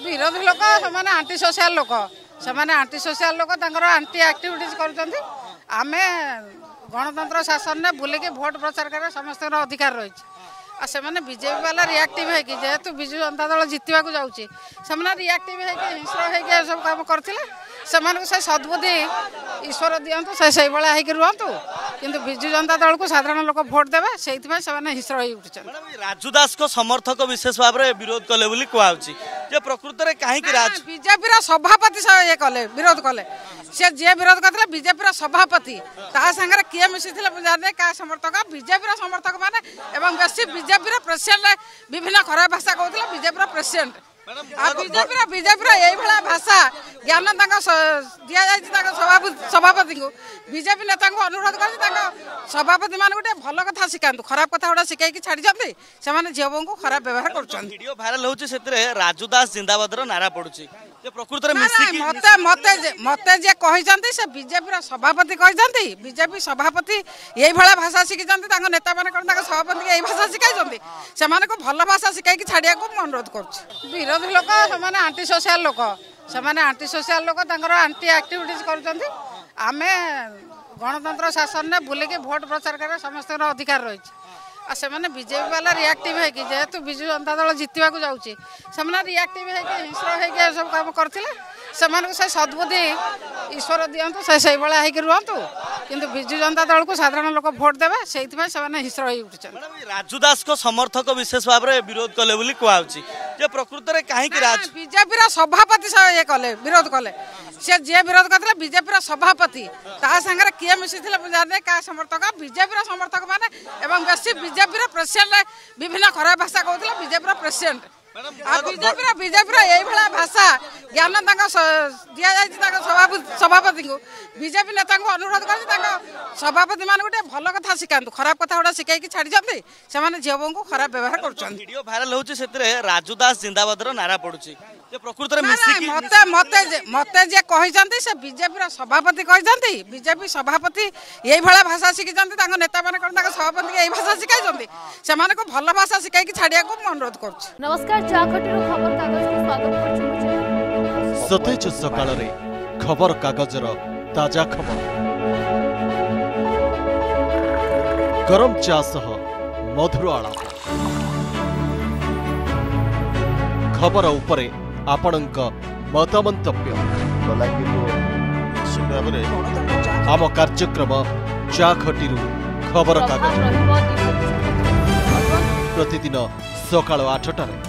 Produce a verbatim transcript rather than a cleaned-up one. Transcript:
विरोधी लोक से आंटी सोशल लोक से आंटी सोशल लोक आंटी एक्टिविटीज कर आमे गणतंत्र शासन में बुलिकी भोट प्रचार कर समस्त अधिकार रही से बीजेपी वाला रिएक्टिव है कि जेहेतु विजु जनता दल जितवा जाऊँगी से रिएक्टिव है कि हिंस्र है सब काम करते से सद्बुद्धि ईश्वर दिंतु से भाई रुहतु किंतु विजु जनता दल को साधारण लोक भोट देवे से हिंस्र हो उठे। राजू दास को समर्थक विशेष भाव में विरोध कले कहु प्रकृत में कहीं बीजेपी सभापति ये कले विरोध कले सी जी विरोध करते बीजेपी सभापति सागर किए मिसी जाने क्या समर्थक बीजेपी समर्थक मैंने बेसी बीजेपी प्रेसिडेंट विभिन्न खराब भाषा कहते बीजेपी प्रेसिडेंट बीजेपी बीजेपी यही भाषा ज्ञान दि जाए सभापति को बीजेपी नेता को अनुरोध कर सभापति मान गोटे भल कथा शिखातु खराब कथा गुड़ा शिखाई छाड़ी से झील को खराब व्यवहार कर भाइराल होती राजू दास जिंदाबाद नारा पड़ुची प्रकृत मत मत मत जे कहते से बीजेपी सभापति कहते बीजेपी सभापति यही भाषा शिखी नेता मान सभापति यही भाषा शिखाई से भल भाषा शिखाई छाड़िया को अनुरोध कर विरोधी लोक से आंटी सोशल लोक से आंटी सोशल लोक आंटी एक्टिविटीज कर आमे गणतंत्र शासन में बुलिकी भोट प्रचार कर समस्त अधिकार रही से बीजेपी वाला रिएक्टिव है कि जेहेतु विजु जनता दल जितवा जाऊँगी से रिएक्टिव है कि हिंस्र है सब काम करते से सद्बुद्धि ईश्वर दिंतु से भाई रुहतु किंतु विजु जनता दल को साधारण लोक भोट देवे से हिंस्र हो उठे। राजू दास को समर्थक विशेष भाव में विरोध कले कहु प्रकृत में कहीं बीजेपी सभापति ये कले विरोध कले सी जी विरोध करते बीजेपी सभापति सागर किए मिसी जाने क्या समर्थक बीजेपी समर्थक मैंने बेसी बीजेपी प्रेसिडेंट विभिन्न खराब भाषा कहते बीजेपी प्रेसिडेंट बीजेपी बीजेपी यही भाषा ज्ञान दि जाए सभापति को बीजेपी नेता को अनुरोध कर सभापति मान गोटे भल कथा शिखातु खराब कथा गुड़ा शिखाई छाड़ी से झील को खराब व्यवहार कर भाइराल होती राजू दास जिंदाबाद नारा पड़ुची प्रकृत में मत मत मत जे कहते से बीजेपी सभापति कहते बीजेपी सभापति यही भाषा शिखी नेता मान सभापति यही भाषा शिखाई से भल भाषा शिखाई छाड़िया को अनुरोध कर। नमस्कार खबर कागज सतेज सकाळ रे खबर कागजर ताजा खबर गरम चा सह मधुर आलाप खबर उपरे आपणक मतमंतव्य आम कार्यक्रम चा खटीरू खबर कागज प्रतिदिन सकाळ आठटारे